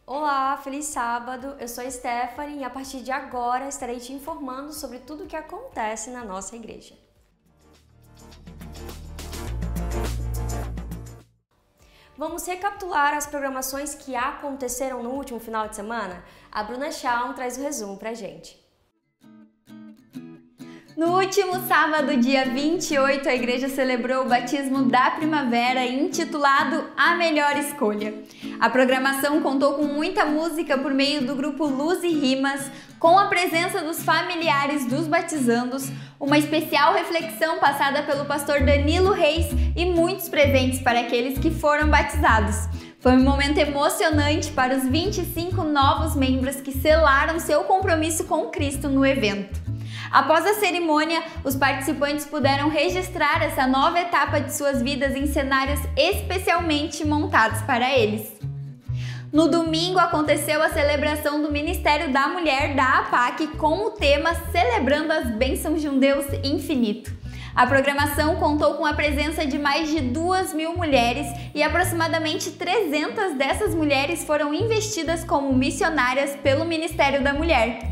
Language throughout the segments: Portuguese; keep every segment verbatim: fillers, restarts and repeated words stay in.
Olá, feliz sábado! Eu sou a Stephanie e a partir de agora estarei te informando sobre tudo o que acontece na nossa igreja. Vamos recapitular as programações que aconteceram no último final de semana? A Bruna Shawn traz o resumo pra gente. No último sábado, dia vinte e oito, a igreja celebrou o batismo da primavera, intitulado A Melhor Escolha. A programação contou com muita música por meio do grupo Luz e Rimas, com a presença dos familiares dos batizandos, uma especial reflexão passada pelo pastor Danilo Reis e muitos presentes para aqueles que foram batizados. Foi um momento emocionante para os vinte e cinco novos membros que selaram seu compromisso com Cristo no evento. Após a cerimônia, os participantes puderam registrar essa nova etapa de suas vidas em cenários especialmente montados para eles. No domingo aconteceu a celebração do Ministério da Mulher da A P A C com o tema Celebrando as Bênçãos de um Deus Infinito. A programação contou com a presença de mais de duas mil mulheres e aproximadamente trezentas dessas mulheres foram investidas como missionárias pelo Ministério da Mulher.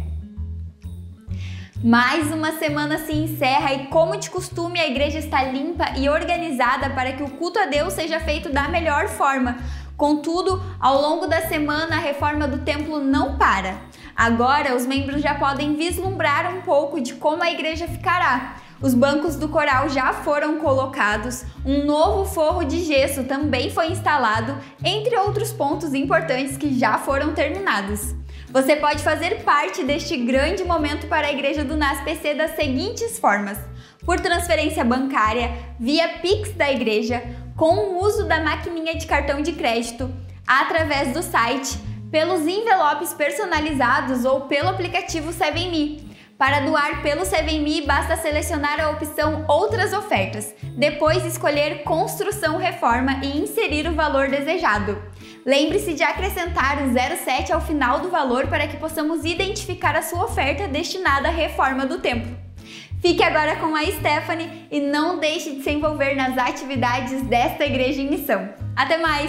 Mais uma semana se encerra e, como de costume, a igreja está limpa e organizada para que o culto a Deus seja feito da melhor forma. Contudo, ao longo da semana, a reforma do templo não para. Agora, os membros já podem vislumbrar um pouco de como a igreja ficará. Os bancos do coral já foram colocados, um novo forro de gesso também foi instalado, entre outros pontos importantes que já foram terminados. Você pode fazer parte deste grande momento para a Igreja do N A S P C das seguintes formas: por transferência bancária, via Pix da igreja, com o uso da maquininha de cartão de crédito, através do site, pelos envelopes personalizados ou pelo aplicativo seven me. Para doar pelo seven me, basta selecionar a opção Outras Ofertas, depois escolher Construção Reforma e inserir o valor desejado. Lembre-se de acrescentar o zero sete ao final do valor para que possamos identificar a sua oferta destinada à reforma do templo. Fique agora com a Stephanie e não deixe de se envolver nas atividades desta igreja em missão. Até mais!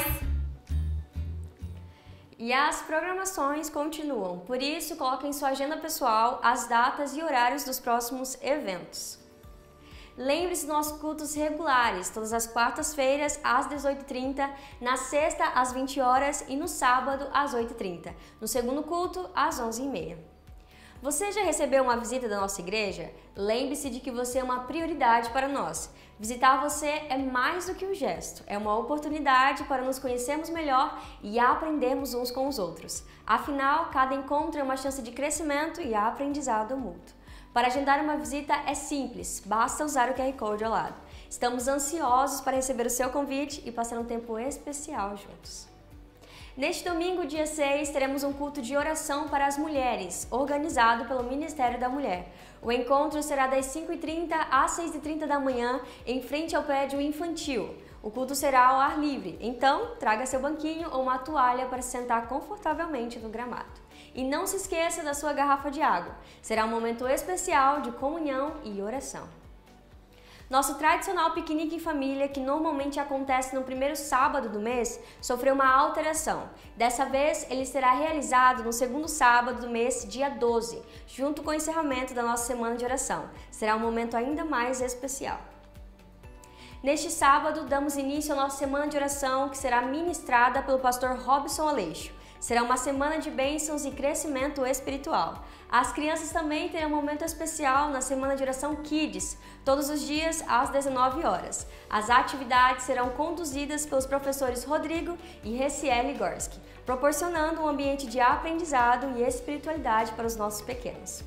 E as programações continuam, por isso coloque em sua agenda pessoal as datas e horários dos próximos eventos. Lembre-se dos nossos cultos regulares, todas as quartas-feiras às dezoito e trinta, na sexta às vinte horas e no sábado às oito e trinta, no segundo culto às onze e meia. Você já recebeu uma visita da nossa igreja? Lembre-se de que você é uma prioridade para nós. Visitar você é mais do que um gesto, é uma oportunidade para nos conhecermos melhor e aprendermos uns com os outros. Afinal, cada encontro é uma chance de crescimento e aprendizado mútuo. Para agendar uma visita é simples, basta usar o Q R Code ao lado. Estamos ansiosos para receber o seu convite e passar um tempo especial juntos. Neste domingo, dia seis, teremos um culto de oração para as mulheres, organizado pelo Ministério da Mulher. O encontro será das cinco e trinta às seis e trinta da manhã, em frente ao prédio infantil. O culto será ao ar livre, então traga seu banquinho ou uma toalha para se sentar confortavelmente no gramado. E não se esqueça da sua garrafa de água. Será um momento especial de comunhão e oração. Nosso tradicional piquenique em família, que normalmente acontece no primeiro sábado do mês, sofreu uma alteração. Dessa vez, ele será realizado no segundo sábado do mês, dia doze, junto com o encerramento da nossa semana de oração. Será um momento ainda mais especial. Neste sábado, damos início à nossa semana de oração, que será ministrada pelo pastor Robson Aleixo. Será uma semana de bênçãos e crescimento espiritual. As crianças também terão um momento especial na semana de oração Kids, todos os dias às dezenove horas. As atividades serão conduzidas pelos professores Rodrigo e Reciele Gorski, proporcionando um ambiente de aprendizado e espiritualidade para os nossos pequenos.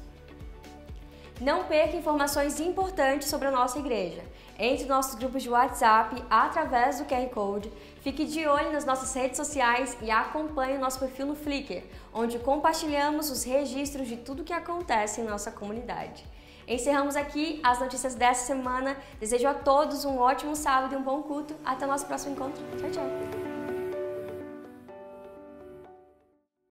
Não perca informações importantes sobre a nossa igreja. Entre nos nossos grupos de WhatsApp através do Q R Code, fique de olho nas nossas redes sociais e acompanhe o nosso perfil no Flickr, onde compartilhamos os registros de tudo o que acontece em nossa comunidade. Encerramos aqui as notícias dessa semana. Desejo a todos um ótimo sábado e um bom culto. Até o nosso próximo encontro. Tchau, tchau!